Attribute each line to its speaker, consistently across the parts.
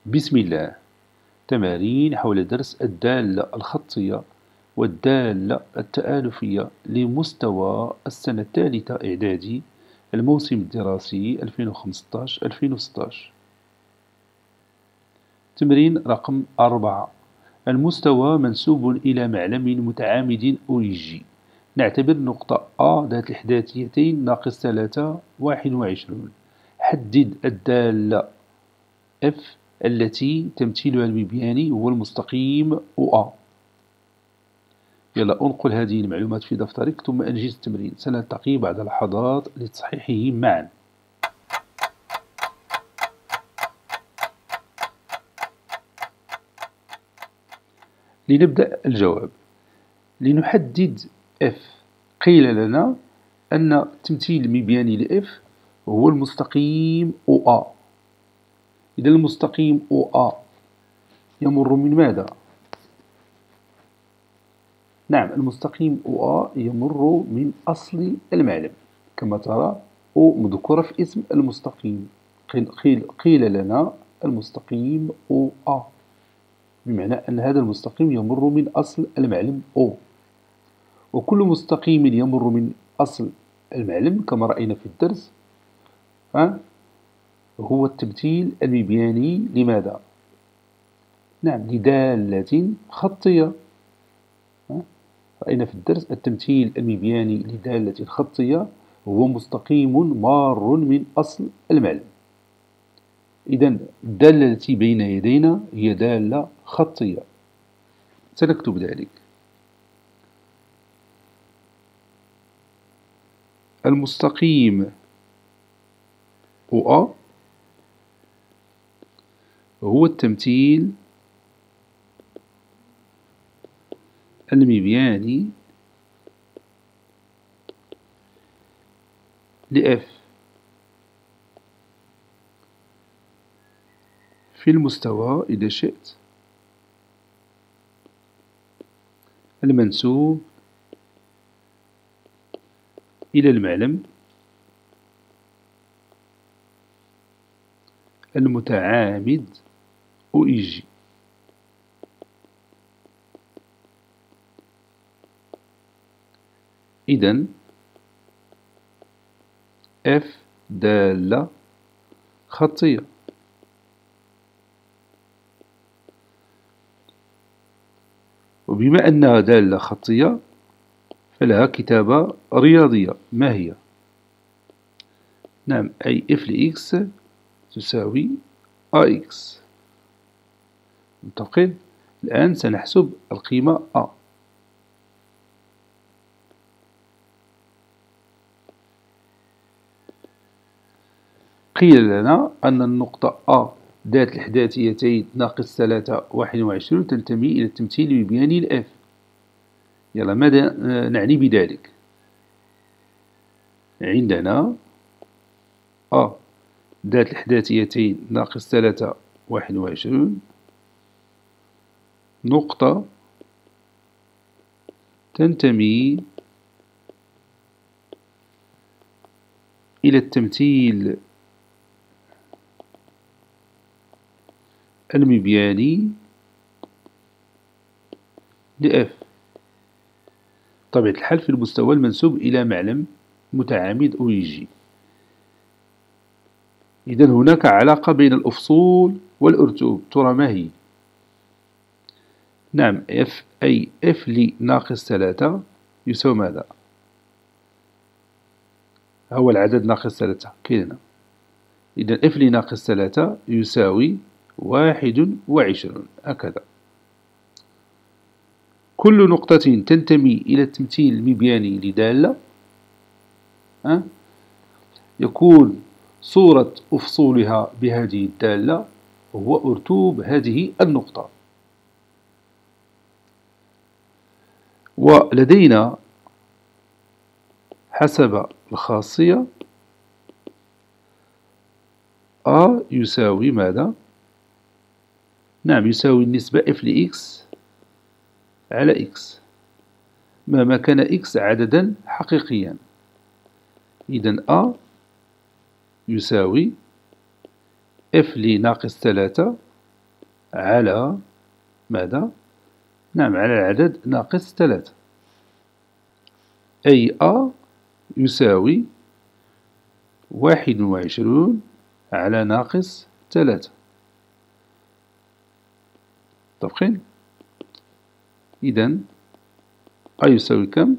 Speaker 1: بسم الله. تمارين حول درس الدالة الخطية والدالة التآلفية لمستوى السنة الثالثة إعدادي الموسم الدراسي 2015-2016. تمرين رقم 4. المستوى منسوب إلى معلم متعامد أوريجي. نعتبر نقطة A ذات الإحداثيتين ناقص 3 21. حدد الدالة F التي تمثيلها المبياني هو المستقيم OA. يلا أنقل هذه المعلومات في دفترك ثم أنجز التمرين. سنلتقي بعد لحظات لتصحيحه معا. لنبدأ الجواب. لنحدد F. قيل لنا أن التمثيل المبياني ل F هو المستقيم OA. إذا المستقيم OA يمر من ماذا؟ نعم، المستقيم OA يمر من أصل المعلم كما ترى O مذكورة في اسم المستقيم. قيل لنا المستقيم OA بمعنى أن هذا المستقيم يمر من أصل المعلم O، وكل مستقيم يمر من أصل المعلم كما رأينا في الدرس هو التمثيل المبياني لماذا؟ نعم، لدالة خطية. رأينا في الدرس التمثيل المبياني لدالة خطية هو مستقيم مار من أصل المعلم. إذن الدالة التي بين يدينا هي دالة خطية، سنكتب ذلك. المستقيم OA هو التمثيل المبياني لF في المستوى إذا شئت المنسوب إلى المعلم المتعامد OEG. إذن F دالة خطية. وبما أنها دالة خطية فلها كتابة رياضية. ما هي؟ نعم، أي F لX تساوي AX. متفقين؟ الآن سنحسب القيمة A. قيل لنا أن النقطة A ذات الإحداثيتين ناقص 3 21 تنتمي إلى التمثيل المبياني ل F. يلا، ماذا نعني بذلك؟ عندنا A ذات الإحداثيتين ناقص 3 21 نقطة تنتمي إلى التمثيل المبياني لF. طبيعة الحال في المستوى المنسوب إلى معلم متعامد OEG. إذن هناك علاقة بين الأفصول والأرتوب، ترى ما هي؟ نعم، F أي F لناقص 3 يساوي ماذا؟ هو العدد ناقص 3 كينا. إذن F لناقص 3 يساوي 21 هكذا. كل نقطة تنتمي إلى التمثيل المبياني لدالة يكون صورة أفصولها بهذه الدالة هو أرتوب هذه النقطة. ولدينا حسب الخاصية A يساوي ماذا؟ نعم، يساوي النسبة F لX على X مهما كان X عددا حقيقيا. إذن A يساوي F لناقص 3 على ماذا؟ نعم، على العدد ناقص 3، أي أ يساوي 21 على ناقص 3. متفقين؟ إذن أ يساوي كم؟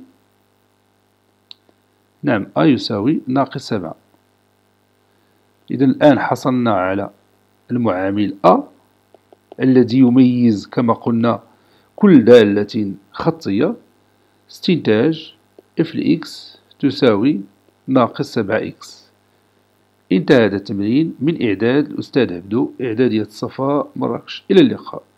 Speaker 1: نعم، أ يساوي ناقص 7. إذن الآن حصلنا على المعامل أ الذي يميز كما قلنا كل دالة خطية. استنتاج f لإكس تساوي ناقص 7 إكس. انتهى هذا التمرين من إعداد الأستاذ عبدو، إعدادية صفاء مراكش. إلى اللقاء.